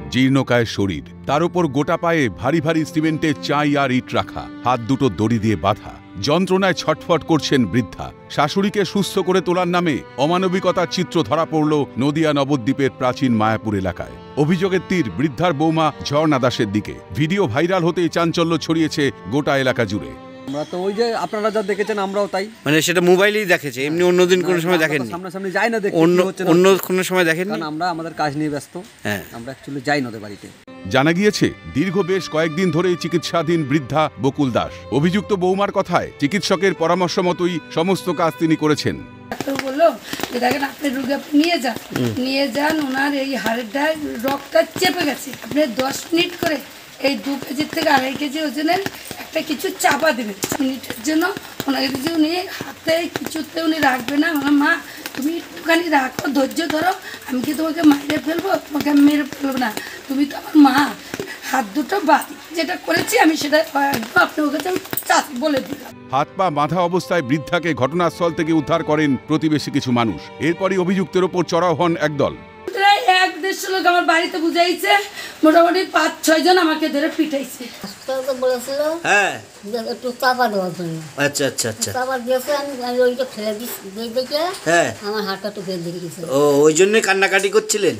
জীর্ণকায় শরীর, তার উপর গোটা পায়ে ভারী ভারী সিমেন্টের চাই আর ইট রাখা, হাত দুটো দড়ি দিয়ে বাঁধা। যন্ত্রণায় ছটফট করছেন বৃদ্ধা। শাশুড়িকে সুস্থ করে তোলার নামে অমানবিকতার চিত্র ধরা পড়ল নদিয়া নবদ্বীপের প্রাচীন মায়াপুর এলাকায়। অভিযোগের তীর বৃদ্ধার বৌমা ঝর্ণা দাসের দিকে। ভিডিও ভাইরাল হতেই চাঞ্চল্য ছড়িয়েছে গোটা এলাকা জুড়ে। আমরা তো ওই যে আপনারা যা দেখেছেন আমরাও তাই, মানে সেটা মোবাইলেই দেখেছে, এমনি অন্যদিন কোনো সময় দেখেননি? সামনাসামনি যাই না, দেখি অন্য কোনো সময় দেখেননি, কারণ আমরা আমাদের কাজ নিয়ে ব্যস্ত। হ্যাঁ, আমরা অ্যাকচুয়ালি যাই না ওদের বাড়িতে। জানা গিয়েছে দীর্ঘ বেশ কয়েকদিন ধরেই চিকিৎসাধীন বৃদ্ধা বকুল দাস। অভিযুক্ত বৌমার কথায় চিকিৎসকের পরামর্শ মতোই সমস্ত কাজ তিনি করেছেন। ডাক্তার বললো যে দেখেন আপনি রোগী নিয়ে যান, ওনার এই হাড়েরটা রক্তটা চেপে গেছে, আপনি 10 মিনিট করে এই 2 কেজি থেকে 2.5 কেজি ওজনের একটা কিছু চাপা দেবেন। মিনিটের জন্য ওনাকে যদি উনি হাতে কিছুতে উনি রাখবে না, আমার মা তুমি একটুখানি রাখো, ধৈর্য ধরো, আমি কি তোমাকে মাইরে ফেলবো? তোমাকে আমি মেরে ফেলবো না, তুমি তো আমার মা। হাত দুটো বাঁধি, যেটা করেছি আমি সেটা আপনার কাছে আমি বলে দিলাম। হাত পা বাঁধা অবস্থায় বৃদ্ধাকে ঘটনাস্থল থেকে উদ্ধার করেন প্রতিবেশী কিছু মানুষ। এরপরই অভিযুক্তের ওপর চড়াও হন একদল। 1-1.5 লোক আমার বাড়িতে বুঝাইছে, মোটামুটি 5-6 জন আমাকে ধরে পিটাইছে। বলেছিল হ্যাঁ একটু চাপা দেওয়ার জন্য। আচ্ছা আচ্ছা আচ্ছা, চাপা দিয়েছে, আমি ওইটা ফেলে দিয়ে দেখে হ্যাঁ আমার হাতটা একটু বেঁধে গেছে। ও ওই জন্যই কান্নাকাটি করছিলেন?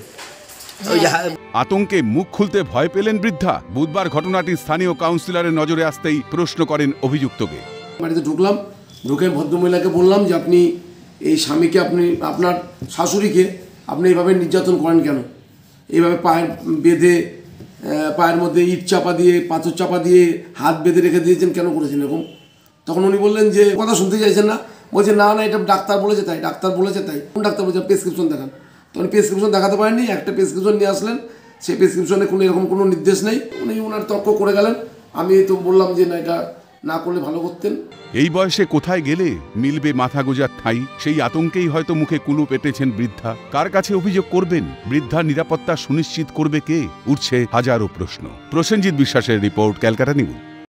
আতঙ্কে মুখ খুলতে ভয় পেলেন বৃদ্ধা। বুধবার ঘটনাটি স্থানীয় কাউন্সিলরের নজরে আসতেই প্রশ্ন করেন অভিযুক্তকে। বাড়িতে ঢুকলাম, ঢুকে ভদ্রমহিলাকে বললাম যে আপনি এই স্বামীকে, আপনি আপনার শাশুড়িকে আপনি এইভাবে নির্যাতন করেন কেন? এইভাবে পায়ের বেঁধে, পায়ের মধ্যে ইট চাপা দিয়ে, পাথর চাপা দিয়ে হাত বেঁধে রেখে দিয়েছেন, কেন করেছেন এরকম? তখন উনি বললেন যে কথা শুনতে চাইছেন না, বলছে না না এটা ডাক্তার বলেছে তাই, ডাক্তার বলেছে তাই। কোন ডাক্তার বলছে? প্রেসক্রিপশন দেখান। তখন প্রেসক্রিপশন দেখাতে পারেননি, একটা প্রেসক্রিপশন নিয়ে আসলেন, সেই প্রেসক্রিপশনে কোনো এরকম কোনো নির্দেশ নেই। উনি ওনার তর্ক করে গেলেন। আমি তো বললাম যে না, এটা না করলে ভালো করতেন। এই বয়সে কোথায় গেলে মিলবে মাথা গোজার ঠাঁই, সেই আতঙ্কেই হয়তো মুখে কুলু পেটেছেন বৃদ্ধা। কার কাছে অভিযোগ করবেন? বৃদ্ধার নিরাপত্তা সুনিশ্চিত করবে কে? উঠছে হাজারো প্রশ্ন। প্রসেনজিৎ বিশ্বাসের রিপোর্ট, ক্যালকাটা নিউজ।